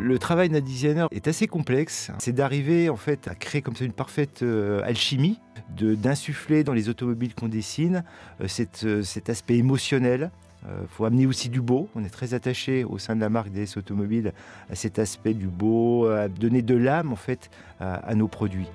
Le travail d'un designer est assez complexe. C'est d'arriver en fait à créer comme ça une parfaite alchimie, d'insuffler dans les automobiles qu'on dessine cet aspect émotionnel. Faut amener aussi du beau. On est très attaché au sein de la marque DS Automobile à cet aspect du beau, à donner de l'âme en fait à nos produits.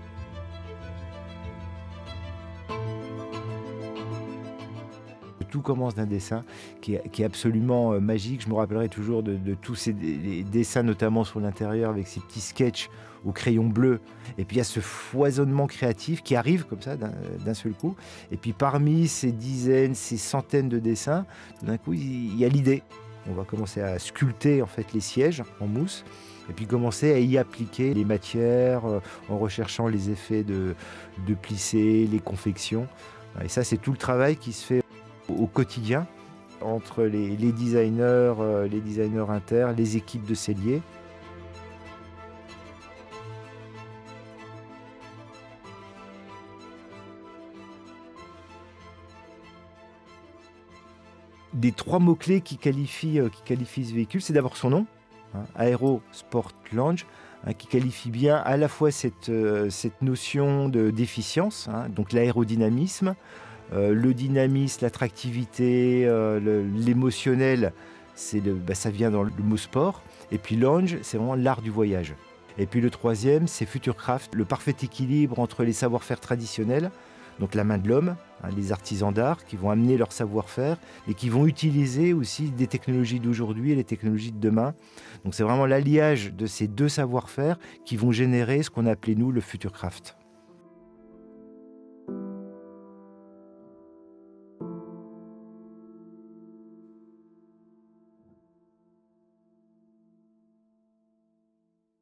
Tout commence d'un dessin qui est absolument magique. Je me rappellerai toujours de tous ces les dessins, notamment sur l'intérieur, avec ces petits sketchs au crayon bleu. Et puis il y a ce foisonnement créatif qui arrive comme ça d'un seul coup. Et puis parmi ces dizaines, ces centaines de dessins, tout d'un coup, il y a l'idée. On va commencer à sculpter en fait les sièges en mousse. Et puis commencer à y appliquer les matières en recherchant les effets de plissé, les confections. Et ça, c'est tout le travail qui se fait au quotidien entre les designers inter, les équipes de selliers. Des trois mots-clés qui qualifient ce véhicule, c'est d'abord son nom, hein, Aero Sport Lounge, hein, qui qualifie bien à la fois cette notion d'efficience, hein, donc l'aérodynamisme, le dynamisme, l'attractivité, l'émotionnel, ça vient dans le mot sport. Et puis lounge, c'est vraiment l'art du voyage. Et puis le troisième, c'est Futurecraft, le parfait équilibre entre les savoir-faire traditionnels, donc la main de l'homme, hein, les artisans d'art qui vont amener leur savoir-faire et qui vont utiliser aussi des technologies d'aujourd'hui et les technologies de demain. Donc c'est vraiment l'alliage de ces deux savoir-faire qui vont générer ce qu'on appelait nous le Futurecraft.